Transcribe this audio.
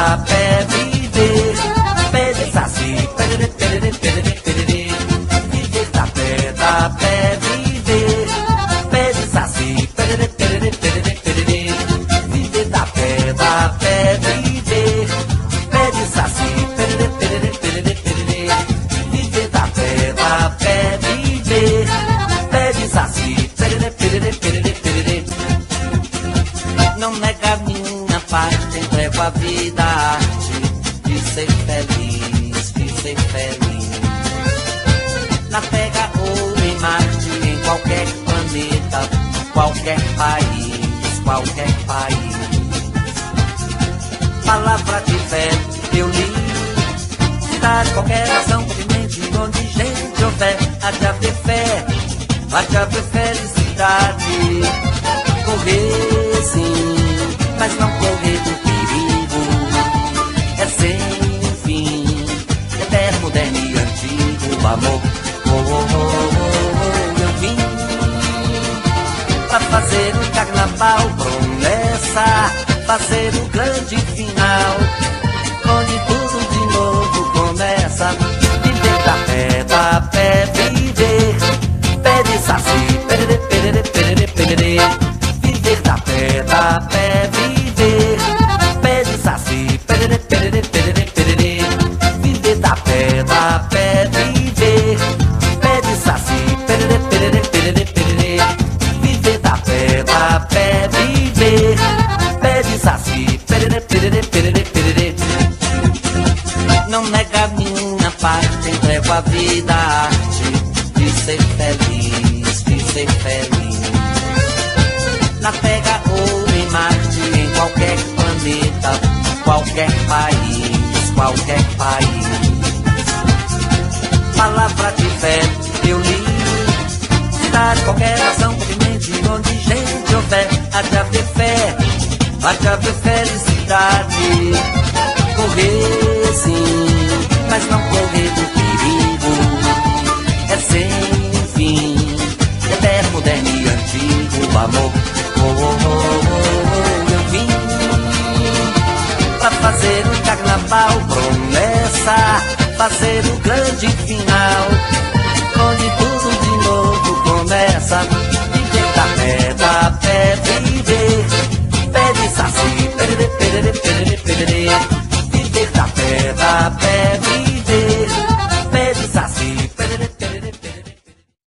da pé, viver, pé de saci, perere, perere, perere, perere. Viver da pé, viver, pé de saci, perere, perere, perere, perere. Viver da pé, viver, pé de saci, perere, perere, perere, perere. Viver da pé, viver, pé de saci, perere, perere, perere, perere. Não nega minha parte, entrego a vida, a arte de ser feliz, de ser feliz. Na Terra ou em Marte, em qualquer planeta, qualquer país, qualquer país. Palavra de fé eu li, cidade, qualquer nação, continente, onde gente houver, há de haver fé, há de haver felicidade. Correr sim, mas não correr do perigo, é sem fim, eterno, moderno e antigo amor. Eu vim pra fazer o carnaval, promessa, fazer o grande final, onde tudo de novo começa. Viver da pé, viver, pé de saci, perere, perere, perere, perere. Viver da pé, viver, pé de saci, perere, perere, perere, perere. Viver da pé, viver, pé de saci, perere, perere, perere, perere. Viver da pé, viver, pé de saci, perere, perere, perere, perere. Não nega minha parte, entrego a vida, a arte de ser feliz, de ser feliz. Na Terra ou em Marte, em qualquer planeta, qualquer país, qualquer país. Palavra de fé eu li, cidade, qualquer nação, continente, onde gente houver, há de haver fé, há de haver felicidade. Correr sim, mas não correr do perigo, é sem fim, eterno, moderno e antigo amor. Eu vim pra fazer o carnaval, promessa, fazer o grande final, onde tudo de novo começa. Viver da pé,